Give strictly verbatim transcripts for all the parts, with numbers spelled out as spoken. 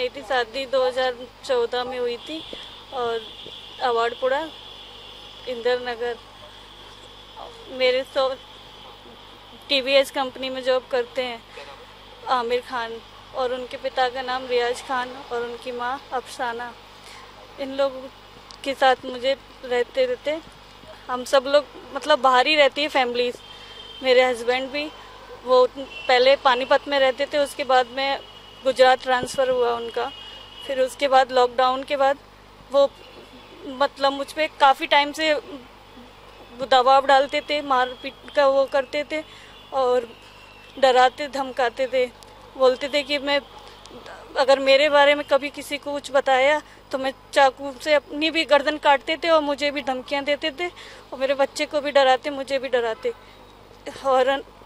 मेरी थी शादी दो हज़ार चौदह में हुई थी और अवार्डपुरा इंदिरा नगर। मेरे तो टीवीएस कंपनी में जॉब करते हैं आमिर खान और उनके पिता का नाम रियाज खान और उनकी माँ अफसाना। इन लोगों के साथ मुझे रहते रहते हम सब लोग मतलब बाहर ही रहती है फैमिलीज। मेरे हस्बैंड भी वो पहले पानीपत में रहते थे, उसके बाद में गुजरात ट्रांसफ़र हुआ उनका। फिर उसके बाद लॉकडाउन के बाद वो मतलब मुझ पर काफ़ी टाइम से दबाव डालते थे, मार पीट का वो करते थे और डराते धमकाते थे। बोलते थे कि मैं अगर मेरे बारे में कभी किसी को कुछ बताया तो मैं चाकू से अपनी भी गर्दन काटते थे और मुझे भी धमकियां देते थे और मेरे बच्चे को भी डराते, मुझे भी डराते। और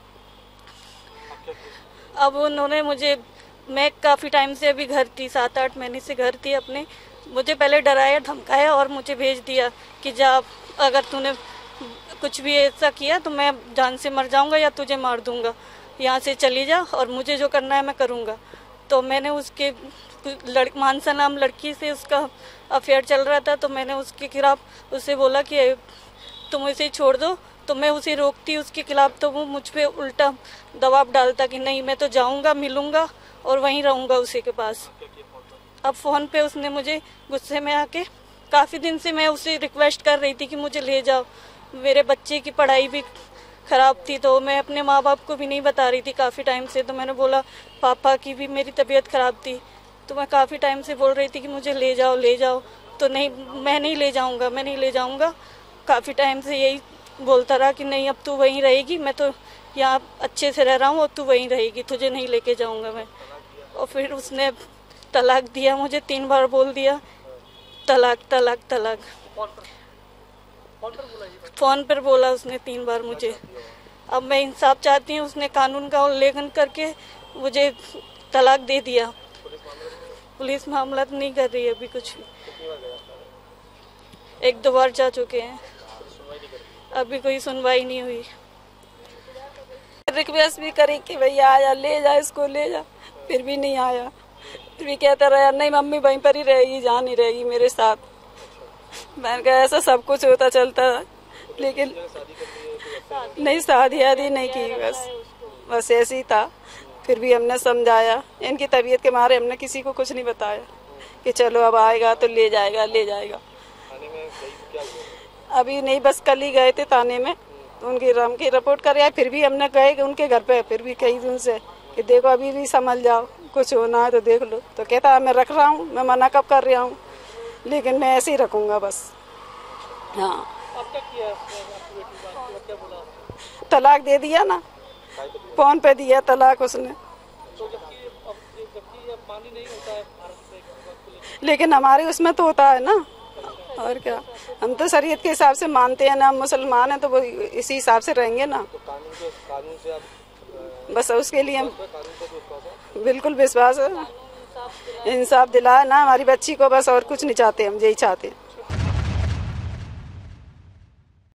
अब उन्होंने मुझे, मैं काफ़ी टाइम से अभी घर थी, सात आठ महीने से घर थी अपने, मुझे पहले डराया धमकाया और मुझे भेज दिया कि जा, अगर तूने कुछ भी ऐसा किया तो मैं जान से मर जाऊंगा या तुझे मार दूंगा, यहाँ से चली जा और मुझे जो करना है मैं करूँगा। तो मैंने उसके लड़ मानसा नाम लड़की से उसका अफेयर चल रहा था, तो मैंने उसके खिलाफ उससे बोला कि तुम इसे छोड़ दो। तो मैं उसे रोकती उसके खिलाफ तो वो मुझ पे उल्टा दबाव डालता कि नहीं मैं तो जाऊंगा, मिलूंगा और वहीं रहूंगा उसी के पास। अब फ़ोन पे उसने मुझे गुस्से में आके, काफ़ी दिन से मैं उसे रिक्वेस्ट कर रही थी कि मुझे ले जाओ, मेरे बच्चे की पढ़ाई भी ख़राब थी तो मैं अपने माँ बाप को भी नहीं बता रही थी काफ़ी टाइम से। तो मैंने बोला पापा की भी मेरी तबीयत ख़राब थी, तो मैं काफ़ी टाइम से बोल रही थी कि मुझे ले जाओ ले जाओ। तो नहीं, मैं नहीं ले जाऊंगा, मैं नहीं ले जाऊंगा। काफ़ी टाइम से यही बोलता रहा कि नहीं अब तू वहीं रहेगी, मैं तो यहाँ अच्छे से रह रहा हूँ और तू वहीं रहेगी, तुझे नहीं लेके जाऊँगा मैं। और फिर उसने तलाक दिया, मुझे तीन बार बोल दिया तलाक तलाक तलाक। फ़ोन पर बोला उसने तीन बार मुझे। अब मैं इंसाफ चाहती हूँ, उसने कानून का उल्लंघन करके मुझे तलाक दे दिया। पुलिस मामला तो नहीं कर रही है अभी कुछ भी, एक दो बार जा चुके हैं, अभी कोई सुनवाई नहीं हुई। रिक्वेस्ट भी करी कि भैया आया ले जा, इसको ले जा, फिर भी नहीं आया। फिर भी कहता रहा नहीं मम्मी वहीं पर ही रहेगी, जहाँ नहीं रहेगी मेरे साथ। मैंने कहा ऐसा सब कुछ होता चलता, लेकिन नहीं शादी आदि नहीं की, बस बस ऐसे ही था। फिर भी हमने समझाया, इनकी तबीयत के मारे हमने किसी को कुछ नहीं बताया कि चलो अब आएगा तो ले जाएगा ले जाएगा। अभी नहीं, बस कल ही गए थे थाने में, तो उनकी रम की रिपोर्ट कर आए। फिर भी हमने गए उनके घर पे, फिर भी कई दिन से कि देखो अभी भी संभल जाओ, कुछ होना है तो देख लो। तो कहता है मैं रख रहा हूँ, मैं मना कब कर रहा हूँ, लेकिन मैं ऐसे ही रखूँगा बस। हाँ, तलाक दे दिया ना, फोन पे दिया तलाक उसने। लेकिन हमारे उसमें तो होता है ना, और क्या, हम तो शरीयत के हिसाब से मानते हैं ना, हम मुसलमान हैं तो वो इसी हिसाब से रहेंगे ना। बस उसके लिए बिल्कुल विश्वास है, इंसाफ दिलाए ना हमारी बच्ची को, बस और कुछ नहीं चाहते हम, यही चाहते हैं।